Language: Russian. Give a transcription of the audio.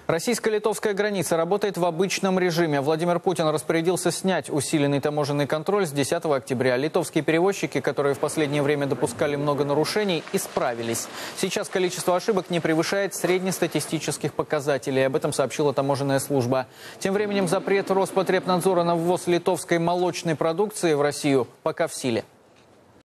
Российско-литовская граница работает в обычном режиме. Владимир Путин распорядился снять усиленный таможенный контроль с 10 октября. Литовские перевозчики, которые в последнее время допускали много нарушений, исправились. Сейчас количество ошибок не превышает среднестатистических показателей. Об этом сообщила таможенная служба. Тем временем запрет Роспотребнадзора на ввоз литовской молочной продукции в Россию пока в силе.